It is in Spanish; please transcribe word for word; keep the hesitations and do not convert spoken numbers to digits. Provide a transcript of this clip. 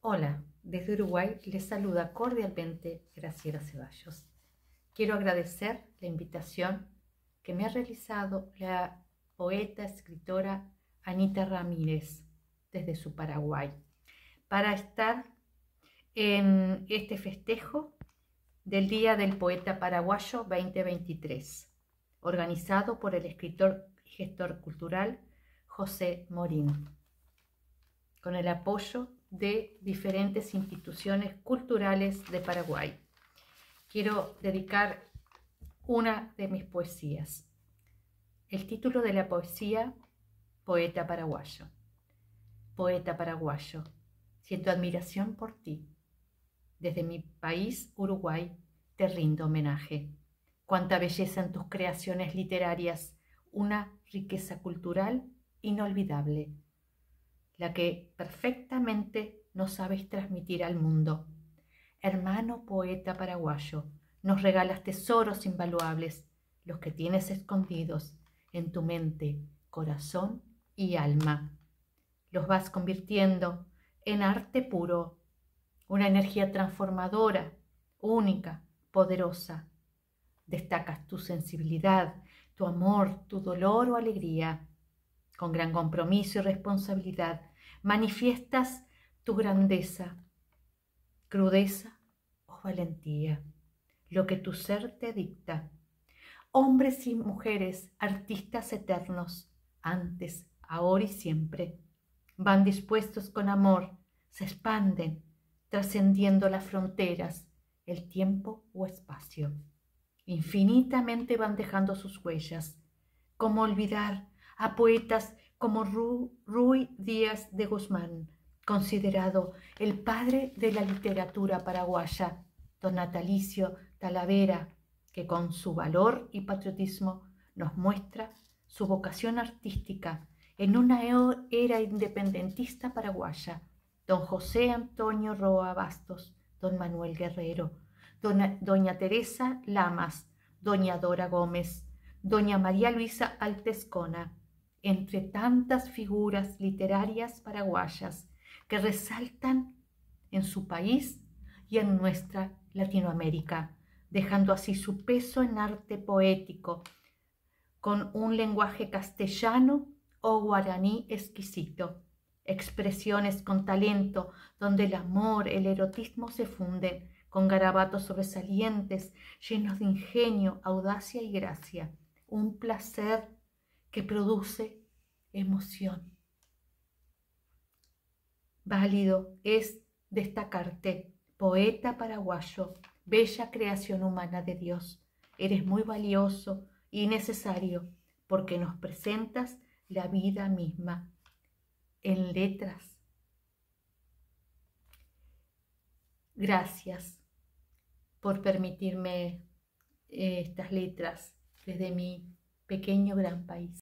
Hola, desde Uruguay les saluda cordialmente Graciela Ceballos. Quiero agradecer la invitación que me ha realizado la poeta, escritora Anita Ramírez desde su Paraguay para estar en este festejo del Día del Poeta Paraguayo veinte veintitrés, organizado por el escritor y gestor cultural José Morín, con el apoyo de diferentes instituciones culturales de Paraguay. Quiero dedicar una de mis poesías. El título de la poesía: Poeta paraguayo. Poeta paraguayo, siento admiración por ti. Desde mi país, Uruguay, te rindo homenaje. Cuánta belleza en tus creaciones literarias, una riqueza cultural inolvidable, la que perfectamente nos sabes transmitir al mundo. Hermano poeta paraguayo, nos regalas tesoros invaluables, los que tienes escondidos en tu mente, corazón y alma. Los vas convirtiendo en arte puro, una energía transformadora, única, poderosa. Destacas tu sensibilidad, tu amor, tu dolor o alegría. Con gran compromiso y responsabilidad manifiestas tu grandeza, crudeza o valentía, lo que tu ser te dicta. Hombres y mujeres, artistas eternos, antes, ahora y siempre, van dispuestos con amor, se expanden, trascendiendo las fronteras, el tiempo o espacio. Infinitamente van dejando sus huellas. ¿Cómo olvidar a poetas como Ru, Ruy Díaz de Guzmán, considerado el padre de la literatura paraguaya, don Natalicio Talavera, que con su valor y patriotismo nos muestra su vocación artística en una era independentista paraguaya, don José Antonio Roa Bastos, don Manuel Guerrero, dona, doña Teresa Lamas, doña Dora Gómez, doña María Luisa Altescona, entre tantas figuras literarias paraguayas que resaltan en su país y en nuestra Latinoamérica, dejando así su peso en arte poético, con un lenguaje castellano o guaraní exquisito, expresiones con talento, donde el amor, el erotismo se funden, con garabatos sobresalientes, llenos de ingenio, audacia y gracia, un placer que produce emoción. Válido es destacarte, poeta paraguayo, bella creación humana de Dios. Eres muy valioso y necesario porque nos presentas la vida misma en letras. Gracias por permitirme eh, estas letras desde mi pequeño gran país.